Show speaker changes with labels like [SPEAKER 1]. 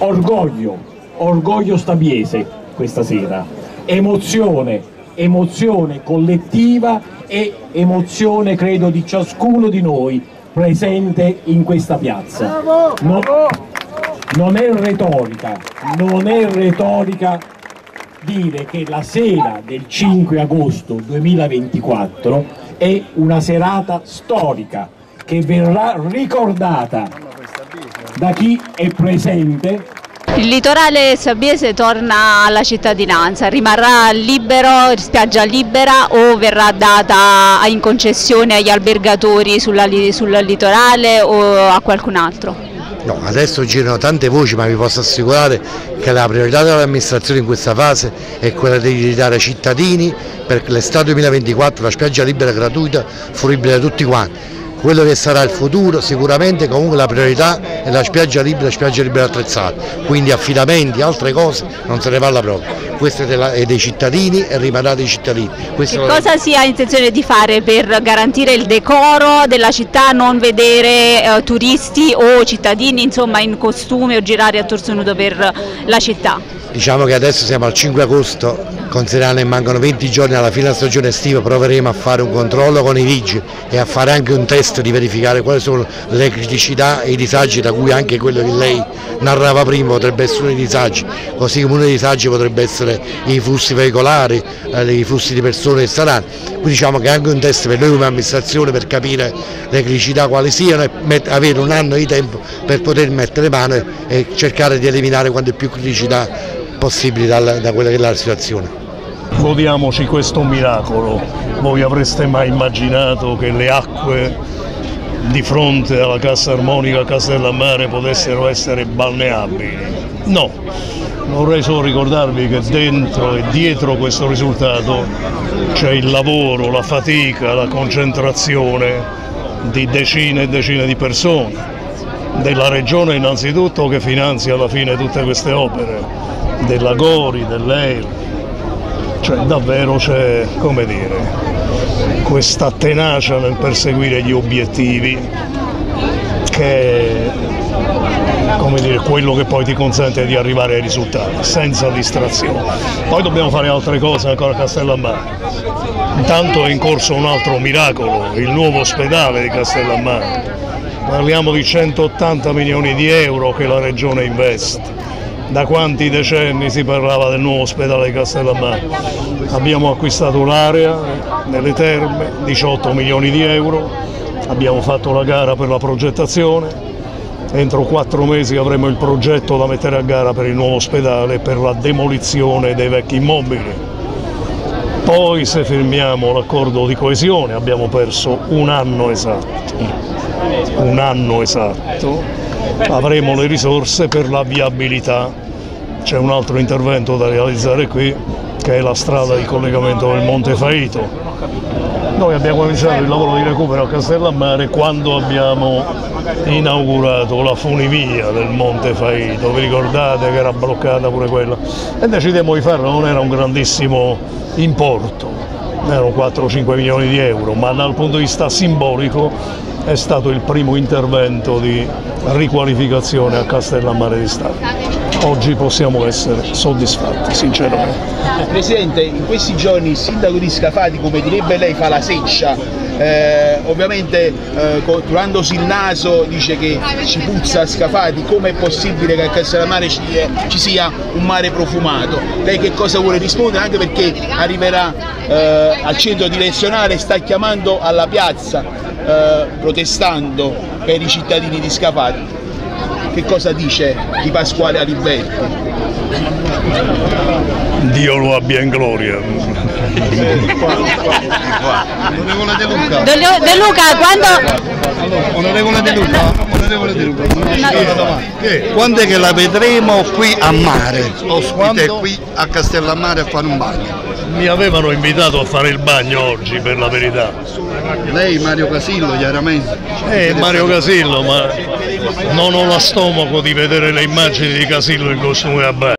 [SPEAKER 1] orgoglio stabiese questa sera, emozione collettiva e emozione credo di ciascuno di noi presente in questa piazza. Non è retorica dire che la sera del 5 agosto 2024 è una serata storica che verrà ricordata da chi è presente.
[SPEAKER 2] Il litorale sabbiese torna alla cittadinanza, rimarrà libero, spiaggia libera, o verrà data in concessione agli albergatori sul litorale o a qualcun altro?
[SPEAKER 3] No, adesso girano tante voci, ma vi posso assicurare che la priorità dell'amministrazione in questa fase è quella di dare ai cittadini per l'estate 2024 la spiaggia libera gratuita, fruibile da tutti quanti. Quello che sarà il futuro sicuramente comunque la priorità è la spiaggia libera attrezzata, quindi affidamenti, altre cose non se ne parla proprio. Questo è dei cittadini e rimarrà dei cittadini.
[SPEAKER 2] Cosa si ha intenzione di fare per garantire il decoro della città, non vedere turisti o cittadini insomma in costume o girare a torso nudo per la città?
[SPEAKER 3] Diciamo che adesso siamo al 5 agosto, considerando che mancano 20 giorni alla fine della stagione estiva, proveremo a fare un controllo con i vigili e a fare anche un test di verificare quali sono le criticità e i disagi, da cui anche quello che lei narrava prima potrebbe essere uno dei disagi, così come uno dei disagi potrebbe essere i flussi veicolari, i flussi di persone che saranno. Quindi diciamo che è anche un test per noi come amministrazione per capire le criticità quali siano e avere un anno di tempo per poter mettere mano e cercare di eliminare quante più criticità possibili da quella che è la situazione.
[SPEAKER 4] Godiamoci questo miracolo. Voi avreste mai immaginato che le acque di fronte alla Cassa Armonica Castellammare potessero essere balneabili? No, vorrei solo ricordarvi che dentro e dietro questo risultato c'è il lavoro, la fatica, la concentrazione di decine e decine di persone, della Regione innanzitutto che finanzia alla fine tutte queste opere, della Gori, dell'EIR, cioè davvero c'è, come dire, questa tenacia nel perseguire gli obiettivi che è, come dire, quello che poi ti consente di arrivare ai risultati, senza distrazione. Poi dobbiamo fare altre cose ancora a Castellammare. Intanto è in corso un altro miracolo, il nuovo ospedale di Castellammare. Parliamo di 180 milioni di euro che la Regione investe. Da quanti decenni si parlava del nuovo ospedale di Castellammare? Abbiamo acquistato l'area nelle terme, 18 milioni di euro, abbiamo fatto la gara per la progettazione, entro 4 mesi avremo il progetto da mettere a gara per il nuovo ospedale e per la demolizione dei vecchi immobili. Poi se firmiamo l'accordo di coesione abbiamo perso un anno esatto, avremo le risorse per la viabilità. C'è un altro intervento da realizzare qui che è la strada di collegamento del Monte Faito. Noi abbiamo iniziato il lavoro di recupero a Castellammare quando abbiamo inaugurato la funivia del Monte Faito, vi ricordate che era bloccata pure quella? E decidemmo di farlo, non era un grandissimo importo, erano 4-5 milioni di euro, ma dal punto di vista simbolico è stato il primo intervento di riqualificazione a Castellammare di Stabia. Oggi possiamo essere soddisfatti, sinceramente.
[SPEAKER 5] Presidente, in questi giorni il sindaco di Scafati, come direbbe lei, fa la seccia, ovviamente conturandosi il naso dice che ci puzza a Scafati. Com'è possibile che a Castellammare ci sia un mare profumato? Lei che cosa vuole rispondere? Anche perché arriverà al centro direzionale, sta chiamando alla piazza protestando per i cittadini di Scafati. Che cosa dice di Pasquale Aliberti?
[SPEAKER 4] Dio lo abbia in gloria.
[SPEAKER 5] Onorevole De Luca.
[SPEAKER 2] De Luca, quando...
[SPEAKER 5] Onorevole De Luca.
[SPEAKER 6] Quando è che la vedremo qui a mare? Ospite qui a Castellammare a fare un bagno.
[SPEAKER 4] Mi avevano invitato a fare il bagno oggi, per la verità.
[SPEAKER 6] Lei Mario Casillo chiaramente?
[SPEAKER 4] Mario Casillo, ma non ho lo stomaco di vedere le immagini di Casillo in costume a bagno.